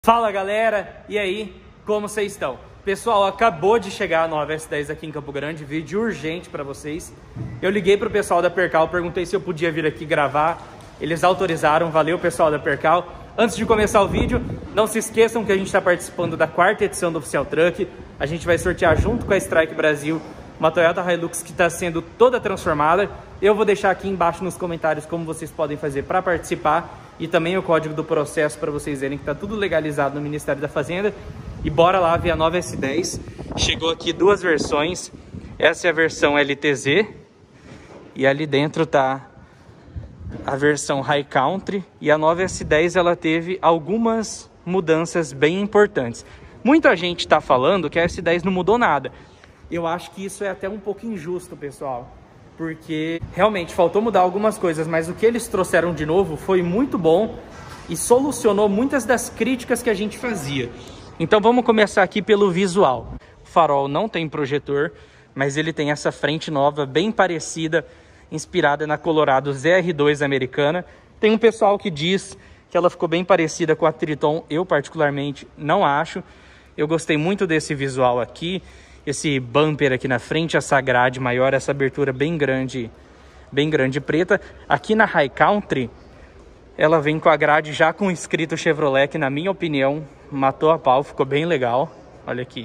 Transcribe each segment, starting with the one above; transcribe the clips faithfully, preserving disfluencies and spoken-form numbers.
Fala galera, e aí, como vocês estão? Pessoal, acabou de chegar a nova S dez aqui em Campo Grande, vídeo urgente para vocês. Eu liguei pro pessoal da Percal, perguntei se eu podia vir aqui gravar, eles autorizaram, valeu pessoal da Percal. Antes de começar o vídeo, não se esqueçam que a gente está participando da quarta edição do Oficial Truck. A gente vai sortear junto com a Strike Brasil uma Toyota Hilux que está sendo toda transformada. Eu vou deixar aqui embaixo nos comentários como vocês podem fazer para participar e também o código do processo para vocês verem que está tudo legalizado no Ministério da Fazenda. E bora lá ver a nova S dez. Chegou aqui duas versões. Essa é a versão L T Z e ali dentro tá a versão High Country. E a nova S dez ela teve algumas mudanças bem importantes. Muita gente está falando que a S dez não mudou nada. Eu acho que isso é até um pouco injusto, pessoal, porque realmente faltou mudar algumas coisas, mas o que eles trouxeram de novo foi muito bom e solucionou muitas das críticas que a gente fazia. Então vamos começar aqui pelo visual. O farol não tem projetor, mas ele tem essa frente nova, bem parecida, inspirada na Colorado Z R dois americana. Tem um pessoal que diz que ela ficou bem parecida com a Triton, eu particularmente não acho. Eu gostei muito desse visual aqui. Esse bumper aqui na frente, essa grade maior, essa abertura bem grande, bem grande preta. Aqui na High Country, ela vem com a grade já com escrito Chevrolet, que na minha opinião, matou a pau, ficou bem legal. Olha aqui.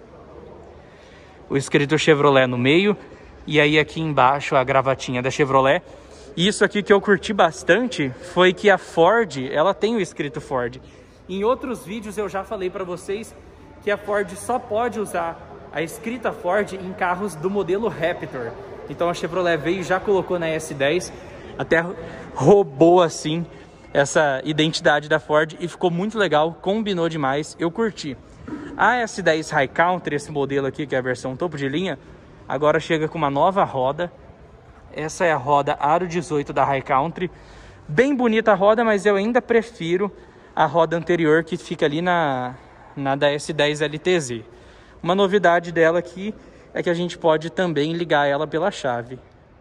O escrito Chevrolet no meio, e aí aqui embaixo a gravatinha da Chevrolet. E isso aqui que eu curti bastante foi que a Ford, ela tem o escrito Ford. Em outros vídeos eu já falei para vocês que a Ford só pode usar a escrita Ford em carros do modelo Raptor. Então a Chevrolet veio e já colocou na S dez, até roubou assim essa identidade da Ford e ficou muito legal, combinou demais, eu curti. A S dez High Country, esse modelo aqui que é a versão topo de linha, agora chega com uma nova roda. Essa é a roda Aro dezoito da High Country, bem bonita a roda, mas eu ainda prefiro a roda anterior que fica ali na, na da S dez L T Z. Uma novidade dela aqui é que a gente pode também ligar ela pela chave.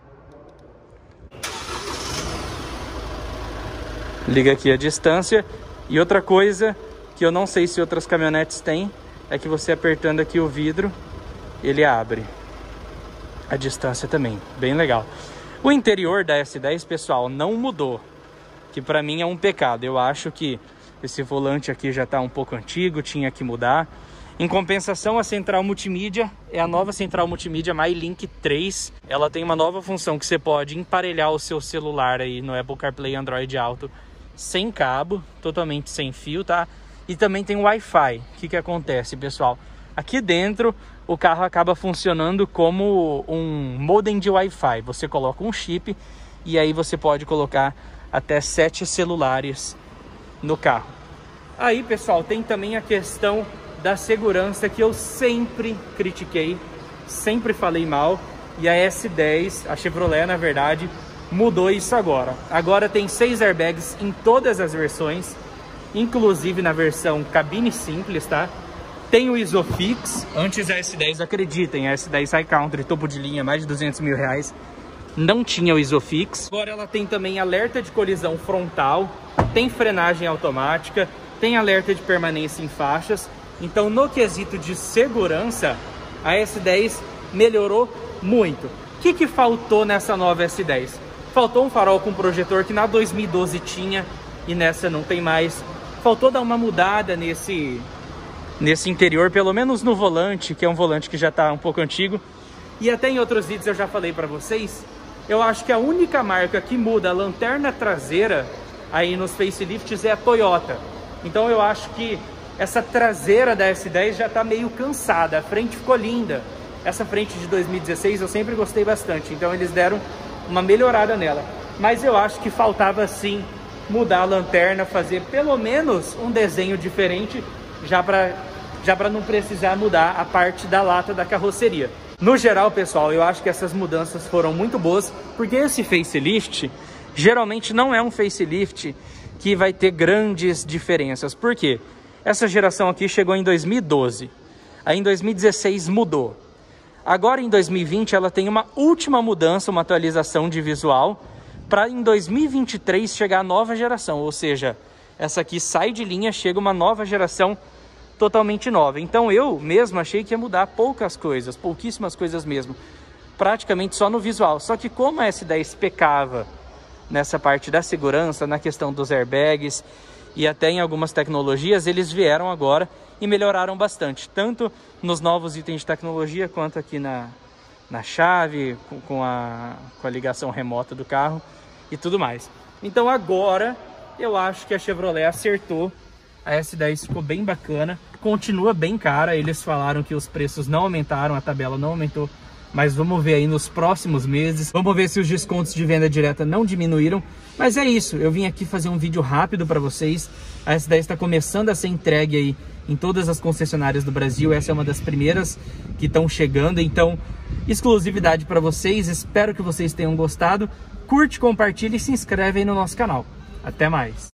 Liga aqui a distância. E outra coisa que eu não sei se outras caminhonetes têm, é que você apertando aqui o vidro, ele abre. A distância também, bem legal. O interior da S dez, pessoal, não mudou, que pra mim é um pecado. Eu acho que esse volante aqui já tá um pouco antigo, tinha que mudar. Em compensação, a central multimídia é a nova central multimídia MyLink três. Ela tem uma nova função que você pode emparelhar o seu celular aí no Apple CarPlay e Android Auto sem cabo, totalmente sem fio, tá? E também tem Wi-Fi. O que que acontece, pessoal? Aqui dentro, o carro acaba funcionando como um modem de Wi-Fi. Você coloca um chip e aí você pode colocar até sete celulares no carro. Aí, pessoal, tem também a questão da segurança que eu sempre critiquei, sempre falei mal, e a S dez, a Chevrolet na verdade, mudou isso agora. Agora tem seis airbags em todas as versões, inclusive na versão cabine simples, tá? Tem o Isofix. Antes a S dez, acreditem, a S dez High Country, topo de linha, mais de duzentos mil reais, não tinha o Isofix. Agora ela tem também alerta de colisão frontal, tem frenagem automática, tem alerta de permanência em faixas. Então, no quesito de segurança, a S dez melhorou muito. O que que faltou nessa nova S dez? Faltou um farol com projetor que na dois mil e doze tinha e nessa não tem mais. Faltou dar uma mudada nesse, nesse interior, pelo menos no volante, que é um volante que já está um pouco antigo. E até em outros vídeos eu já falei para vocês, eu acho que a única marca que muda a lanterna traseira aí nos facelifts é a Toyota. Então eu acho que essa traseira da S dez já está meio cansada, a frente ficou linda. Essa frente de dois mil e dezesseis eu sempre gostei bastante, então eles deram uma melhorada nela. Mas eu acho que faltava sim mudar a lanterna, fazer pelo menos um desenho diferente, já para já para não precisar mudar a parte da lata da carroceria. No geral, pessoal, eu acho que essas mudanças foram muito boas, porque esse facelift geralmente não é um facelift que vai ter grandes diferenças. Por quê? Essa geração aqui chegou em dois mil e doze, aí em dois mil e dezesseis mudou. Agora em dois mil e vinte ela tem uma última mudança, uma atualização de visual, para em dois mil e vinte e três chegar a nova geração, ou seja, essa aqui sai de linha, chega uma nova geração totalmente nova. Então eu mesmo achei que ia mudar poucas coisas, pouquíssimas coisas mesmo, praticamente só no visual. Só que como a S dez pecava nessa parte da segurança, na questão dos airbags e até em algumas tecnologias, eles vieram agora e melhoraram bastante, tanto nos novos itens de tecnologia, quanto aqui na, na chave, com, com, a, com a ligação remota do carro e tudo mais. Então agora eu acho que a Chevrolet acertou, a S dez ficou bem bacana, continua bem cara, eles falaram que os preços não aumentaram, a tabela não aumentou, mas vamos ver aí nos próximos meses, vamos ver se os descontos de venda direta não diminuíram. Mas é isso, eu vim aqui fazer um vídeo rápido para vocês. A S dez está começando a ser entregue aí em todas as concessionárias do Brasil, essa é uma das primeiras que estão chegando, então exclusividade para vocês, espero que vocês tenham gostado. Curte, compartilha e se inscreve aí no nosso canal. Até mais!